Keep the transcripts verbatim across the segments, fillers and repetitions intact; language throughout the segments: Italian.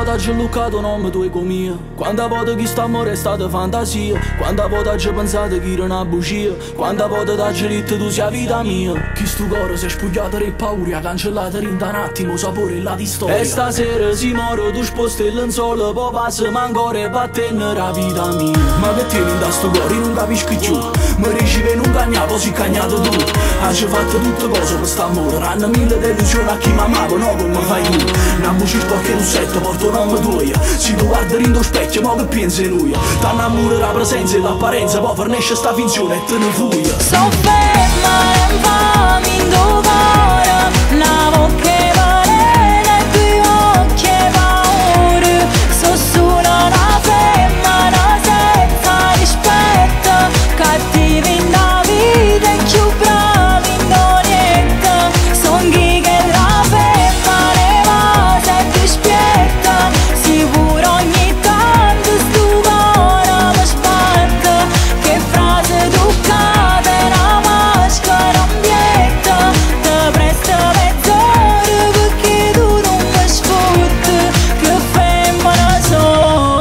volta ci luccato nome tu e comia, quanta volta che st'amore è stata fantasia, quanta volta ci pensate che era una bugia, quanta volta t'ha detto tu sia vita mia. Chi sto cuore si è spogliato e paura, ha cancellato in un attimo sapore la di storia. E stasera si muore, tu sposti il lenzuolo, poi passa ma ancora e battene la vita mia. Ma che tieni da sto cuore, non capisco più, mi ricevi non cagnato, si cagnato tu. Hai fatto tutte cose per st'amore, hanno mille delusioni a chi mi amava, no come fai tu. Una voce sporca in un setto, porto nome tuo. Se tu guardi in tuo specchio, ma che pensi lui? T'annamora la presenza e l'apparenza, poi fornisce sta finzione e te ne fui. So ferma e infami in tuo cuore, una bocca varena e due occhi e paura. So solo una femmina senza rispetto, cattiva in la vita e più brava in niente. Son chi che la ferma ne va sempre spietta, sicuro ogni tanto sto cuore mi sbatte. Che frase toccata e una maschera ambietta, te presto mezz'ora perché tu non mi sfotti. Che femmina so.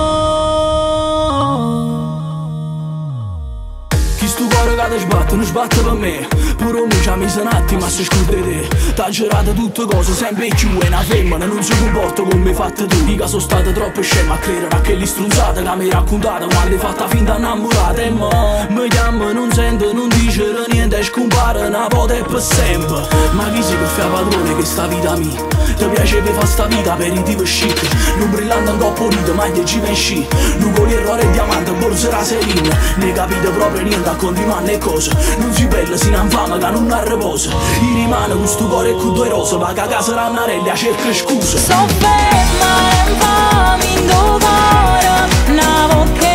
Chi sto cuore che ti sbatte, non sbatte per me. Pure lui ci ha messo un attimo a si scordare te. T'ha girato tutte cose sempre più e una femmina non si comporta come hai fatto tu. Mica sono state troppo scema a credere a quelle stronzate che mi hai raccontato quando hai fatta finta innamorata. E mo mi chiama, non sento, non dice niente e scompare una volta e per sempre. Ma chi si per fare padrone che sta vita mia? Ti piace per fare sta vita aperitivo chic, non brillante un po' pulito, maglia ci sci. Nugoli, errore e diamante, borsa la serina. Ne capite proprio niente a continuare le cose. Non si bella, si infama che non ha riposo. I rimane con sto cuore e con due rose, va che a casa rannarelli a cerca scusa. So ferma e infami in tuo cuore, una bocca